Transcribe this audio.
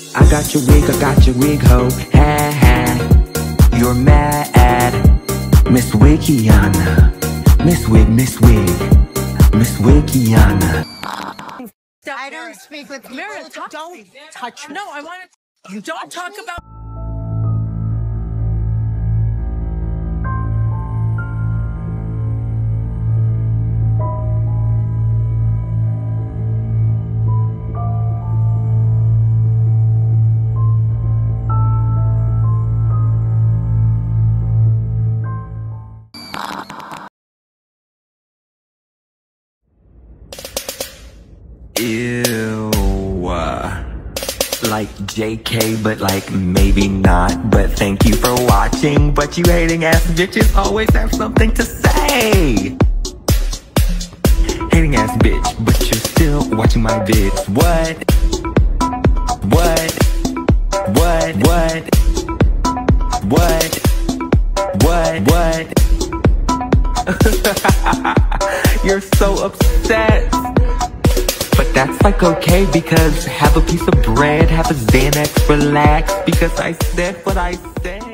I got your wig, ho. Ha ha. You're mad, Miss Wikiana. Miss Wikiana. I don't speak with people. Meredith, Don't touch me. No, I want to. You don't talk about. Ew. Like JK, but like maybe not. But thank you for watching. But you hating ass bitches always have something to say. Hating ass bitch, but you're still watching my vids. What? You're so upset. But that's like okay, because have a piece of bread, have a Xanax, relax, because I said what I said.